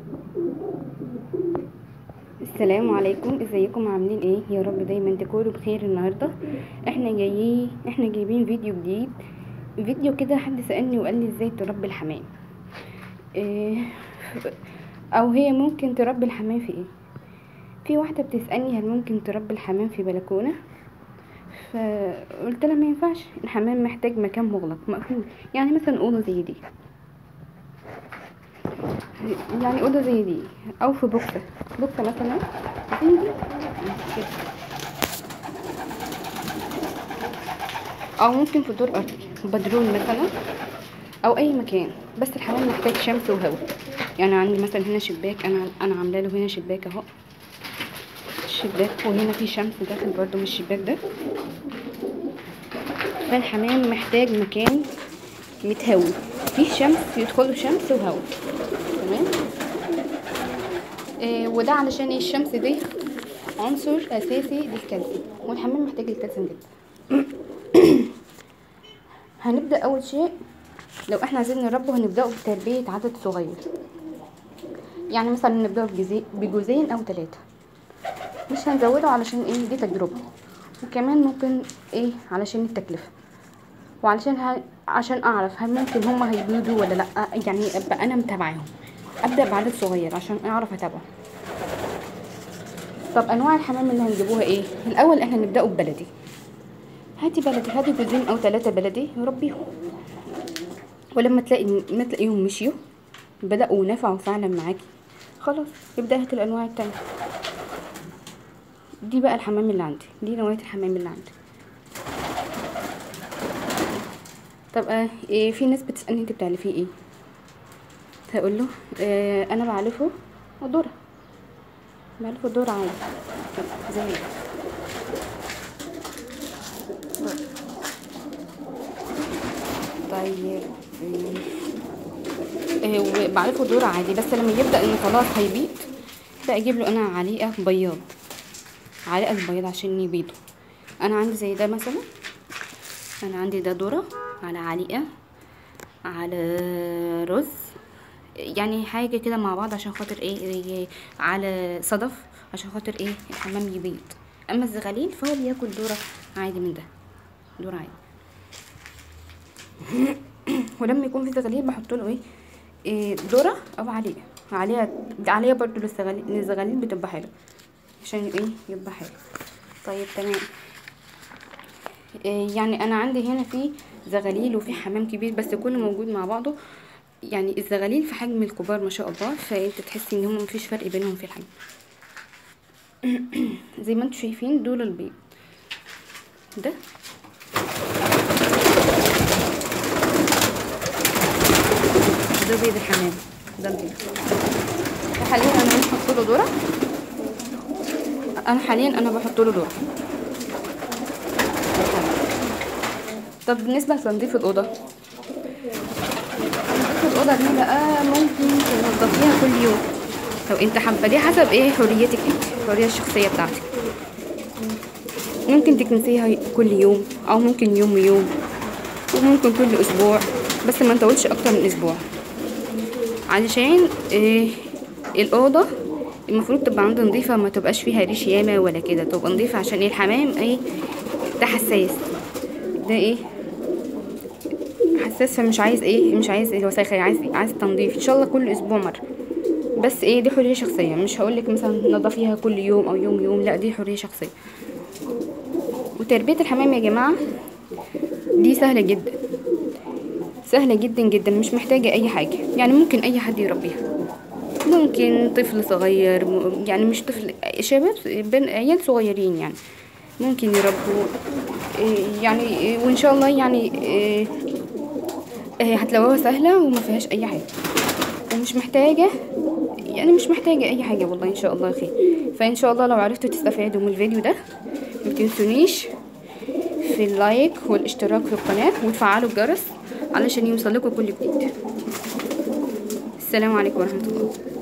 السلام عليكم، ازيكم عاملين ايه؟ يا رب دايما تكونوا بخير. النهارده احنا جايبين فيديو جديد. فيديو كده حد سألني وقال لي ازاي تربي الحمام. إيه او هي ممكن تربي الحمام في ايه؟ في واحده بتسألني هل ممكن تربي الحمام في بلكونه، فقلت لها ما ينفعش. الحمام محتاج مكان مغلق مقفول، يعني مثلا اوضه زي دي، يعني اوضه زي دي، او في بوكسه مثلا زي دي كده. او ممكن في دور ارضي، بدرون مثلا، او اي مكان. بس الحمام محتاج شمس وهواء. يعني عندي مثلا هنا شباك، انا عامله له هنا شباك اهو، الشباك، وهنا في شمس داخل برضو من الشباك ده. فالحمام محتاج مكان متهوي فيه شمس، يدخله شمس وهواء. تمام. وده علشان ايه؟ الشمس دي عنصر اساسي للكالسيوم، والحمام محتاج الكالسيوم جدا. هنبدا اول شيء، لو احنا عايزين نربه هنبداه بتربيه عدد صغير. يعني مثلا نبداه بجوزين او 3، مش هنزوده علشان ايه؟ دي تجربه. وكمان ممكن ايه؟ علشان التكلفه، وعلشان عشان اعرف هل ممكن هما هيبيضوا ولا لا. يعني ابقى انا متابعاهم. ابدا بعدد صغير عشان اعرف اتابعه. طب انواع الحمام اللي هنجيبوها ايه؟ الاول احنا نبداه ببلدي. هاتي جوزين او 3 بلدي وربيهم، ولما ما تلاقيهم مشيوا بدأوا نفعوا فعلا معاكي، خلاص يبدأ هات الانواع التانية. دي بقى الحمام اللي عندي، دي نوعية الحمام اللي عندي. طب إيه، في ناس بتسألني انت بتعلفيه ايه؟ هقول له انا بعلفه ذرة، بعلفه ذرة عادي زي ده. طيب وبعرفه ذرة عادي، بس لما يبدأ انه خلاص هيبيض ده اجيب له انا عليقة بياض، عليقة البياض عشان يبيضوا. انا عندي زي ده مثلا، انا عندي ده ذرة على عليقة على رز، يعني حاجة كده مع بعض عشان خاطر ايه على صدف، عشان خاطر ايه؟ الحمام يبيض. اما الزغاليل فهو بياكل ذرة عادي من ده، ذرة عادي. ولما يكون في زغاليل بحط له ايه ذرة او عليها برضو للزغاليل بتبقى حلوه عشان ايه؟ يبقى حلو. طيب تمام. يعني انا عندي هنا في زغاليل وفي حمام كبير، بس كله موجود مع بعضه. يعني الزغاليل في حجم الكبار ما شاء الله، فانت تحسي ان هم مفيش فرق بينهم في الحجم. زي ما انتم شايفين دول البيض، ده بيض الحمام، ده البيض. حاليا انا مش بحط له ذره، انا بحط له ذره. طب بالنسبه لتنظيف الاوضه، دي بقى ممكن تنظفيها كل يوم لو انت حابه، دي حسب ايه؟ حريتك انت، الحريه الشخصيه بتاعتك. ممكن تكنسيها كل يوم، او ممكن يوم ويوم، وممكن كل اسبوع، بس ما نطولش اكتر من اسبوع. علشان الاوضه المفروض تبقى عندها نظيفه، ما تبقاش فيها ريش ياما ولا كده، تبقى نظيفه عشان الحمام ده حساس، ده حساس، فمش عايز مش عايز الوساخه، عايز تنظيف ان شاء الله كل اسبوع مره. بس دي حريه شخصيه، مش هقولك مثلا نظفيها كل يوم او يوم، لا دي حريه شخصيه. وتربيه الحمام يا جماعه دي سهله جدا، سهله جدا جدا، مش محتاجه اي حاجه. يعني ممكن اي حد يربيها، ممكن طفل صغير، يعني مش طفل، شباب، عيال صغيرين يعني ممكن يربوا. يعني وان شاء الله يعني هتلاقوها سهله وما فيهاش اي حاجه، ومش محتاجه، يعني مش محتاجه اي حاجه والله، ان شاء الله خير. فان شاء الله لو عرفتوا تستفادوا من الفيديو ده ما تنسونيش في اللايك والاشتراك في القناه وتفعلوا الجرس علشان يوصلكوا كل جديد. السلام عليكم ورحمه الله.